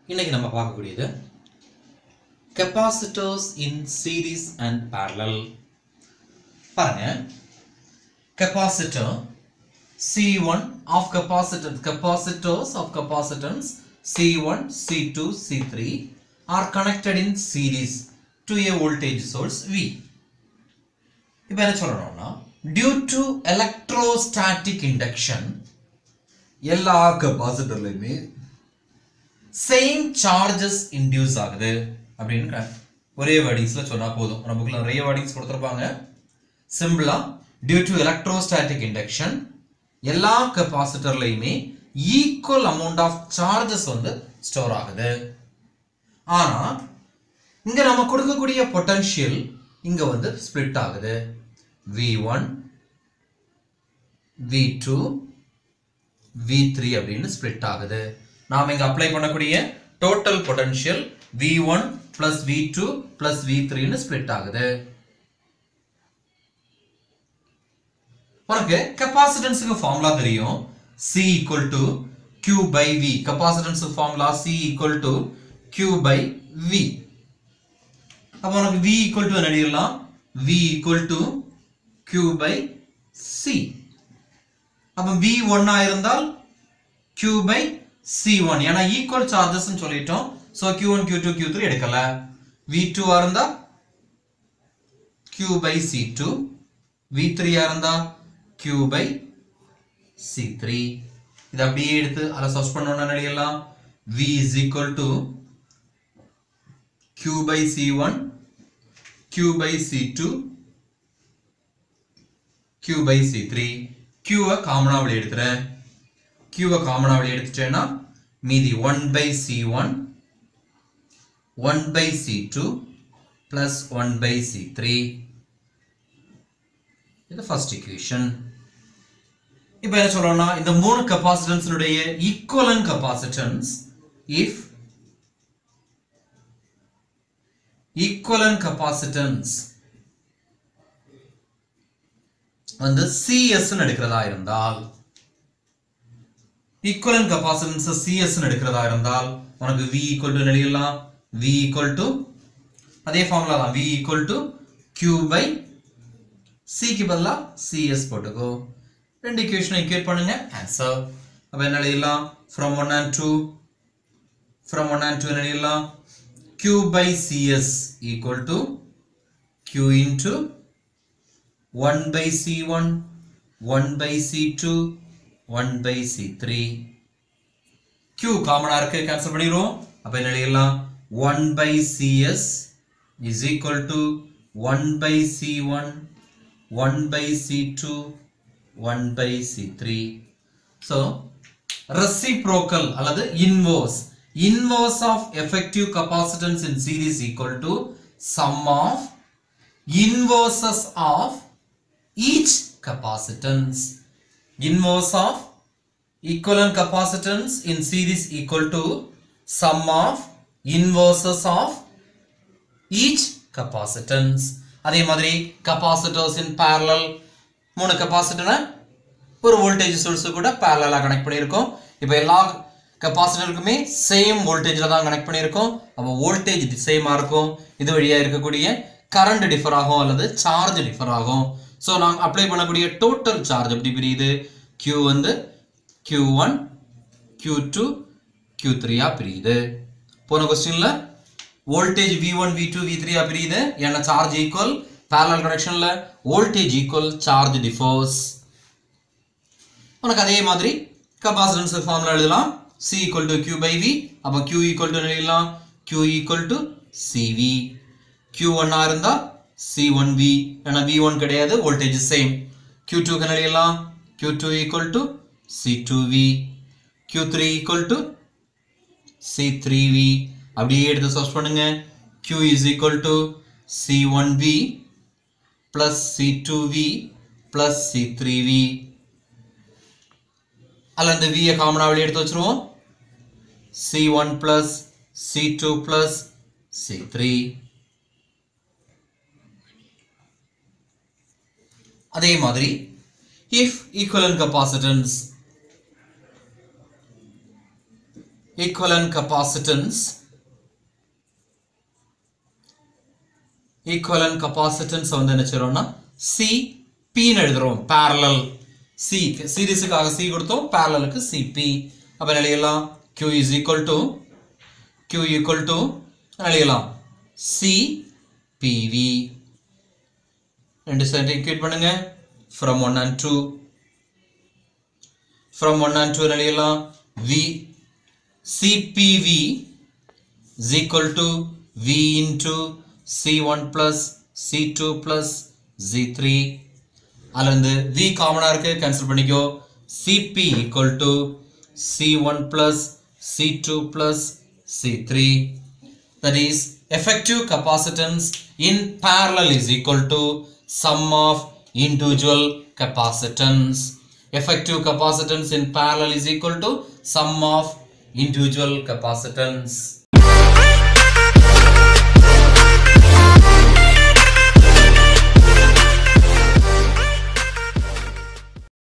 இன்னைக்கு நம்ம பார்க்கக்கூடியது capacitors in series and parallel. பாருங்க, capacitor C1 of capacitors of capacitance C1, C2, C3 are connected in series to a voltage source V. இப்போ என்ன சொல்றோம்னா, due to electrostatic induction எல்லா கெபாசிட்டர்லயுமே same charges induce ஆகுது அப்படின்னு ஒரே வேர்டிங்ஸ்ல சொன்னா போதும். நமக்கு நிறைய வேர்டிங்ஸ் கொடுத்திருப்பாங்க. சிம்பிளா டியூ டு எலக்ட்ரோஸ்டாட்டிக் இண்டக்ஷன் எல்லா கெபாசிட்டர்லயுமே ஈக்குவல் அமௌண்ட் ஆஃப் சார்ஜஸ் வந்து ஸ்டோர் ஆகுது. ஆனா இங்க நம்ம கொடுக்கக்கூடிய பொட்டன்ஷியல் இங்க வந்து ஸ்பிளிட் ஆகுது. V1 V2 V3 அப்படின்னு ஸ்பிளிட் ஆகுது. நாம இங்க அப்ளை பண்ணக்கூடிய total potential V1 plus V2 plus V3 ன்னு ஸ்பிளிட் ஆகுது. உனக்கு கெபாசிட்டன்ஸ்க்கு ஃபார்முலா தெரியும். C equal to Q by V. Capacitance formula C equal to Q by V. அப்ப உனக்கு V equal to என்ன எழுதலாம்? V equal to Q by C. அப்ப V1 ஆ இருந்தால் Q by C1. ஏன்னா ஈக்குவல் சார்ஜஸ் சொல்லிட்டோம். சோ Q1 Q2 Q3 எடுக்கல. V2 ஆ இருந்தா Q by C2. V3 ஆ இருந்தா Q by C3. இத அப்படியே எடுத்து அத சப்ஸ்ட் பண்ணனும்னா என்ன எழுதலாம்? V is equal to Q by C1, Q by C2, Q by C3. Q வை காமனா வெளிய எடுத்துறேன். Q வை காமனா வெளிய எடுத்துட்டேன்னா மீதி 1 by C1, 1 by C2 plus 1 by C3. இது ஃபர்ஸ்ட் ஈக்குவேஷன். இப்போ என்ன சொல்றோம்னா, இந்த மூணு கெபாசிட்டன்ஸ்னுடைய equivalent capacitance if equivalent capacitance வந்து CS ன்னு எடுக்கிறதா இருந்தால், ஈக்குவலன்ட் கெபாசிட்டன்ஸ் CS ன்னு எடுக்கிறதா இருந்தால் உனக்கு V equal to எழுதலாம். V equal to அதே ஃபார்முலா தான். V equal to Q by C க்கு பதிலா CS போட்டுக்கோ. ரெண்டு ஈக்குவேஷனை ஈக்குவேட் பண்ணுங்க, ஆன்சர். அப்ப என்ன எழுதலாம்? from 1 and 2 என்ன எழுதலாம்? Q by CS equal to Q into 1 by C1, 1 by C2, 1 by C3. Q காமனா இருக்கு, கேன்சல் பண்ணிடுவோம். அப்ப என்ன எழுதலாம்? 1 by CS is equal to 1 by C1, 1 by C2, 1 by C3. So reciprocal அல்லது inverse of effective capacitance in series equal to sum of inverses of each capacitance. Inverse of equivalent capacitance in series equal to sum of inverses of each capacitance. அதே மாதிரி capacitors in parallel, மூணு கெபாசிட்டரை ஒரு voltage source கூட parallel connect பண்ணியிருக்கோம். இப்போ எல்லா கெபாசிட்டருக்குமே same வோல்டேஜ்ல தான் கனெக்ட் பண்ணியிருக்கோம். அப்போ வோல்டேஜ் சேமா இருக்கும். இது வழியா இருக்கக்கூடிய கரண்ட் டிஃபர் ஆகும் அல்லது சார்ஜ் டிஃபர் ஆகும். ஸோ நாங்கள் அப்ளை பண்ணக்கூடிய டோட்டல் சார்ஜ் எப்படி பிரியுது? Q வந்து Q1, Q2, Q3 பிரியுது. போன क्वेश्चनல வோல்டேஜ் V1, V2, V3 பிரியுது. ஏன்னா சார்ஜ் ஈக்குவல், parallel கனெக்ஷன்ல வோல்டேஜ் ஈக்குவல், சார்ஜ் டிஃபர்ஸ். உனக்கு அதே மாதிரி கெபாசிட்டன்ஸ் ஃபார்முலா எழுதலாம். C equal to Q by V. அப்ப Q equal to எழுதலாம். Q equal to CV. Q1 ஆ இருந்தா C1V. ஏன்னா V1 கிடையாது, வோல்டேஜ் சேம். Q2 க்கு எழுதலாம். Q2 equal to C2V. Q3 equal to C3V. அப்படியே எடுத்து சப்ஸ்ட் பண்ணுங்க. Q is equal to C1V plus C2V plus C3V. அல்ல இந்த V காமனா வெளிய எடுத்து வச்சிருவோம். C1 plus C2 plus C3. அதே மாதிரி if equivalent capacitance equivalent capacitance வந்து என்ன சொல்றோம்னா CP ன்னு எழுதுறோம் parallel C சீரிஸுக்காக C கொடுத்தோம் parallelக்கு CP அப்ப எழுதலாம் Q equal to எழுதலாம் CPV ரெண்டு சைடு ஈக்குவேட் பண்ணுங்க from 1 and 2 எழுதலாம் V CPV is equal to V into C1 plus C2 plus Z3 அதுல இருந்து V காமனா இருக்கு கேன்சல் பண்ணிக்கோ CP equal to C1 plus C2 plus C3 that is effective capacitance in parallel is equal to sum of individual capacitance. Effective capacitance in parallel is equal to sum of individual capacitance.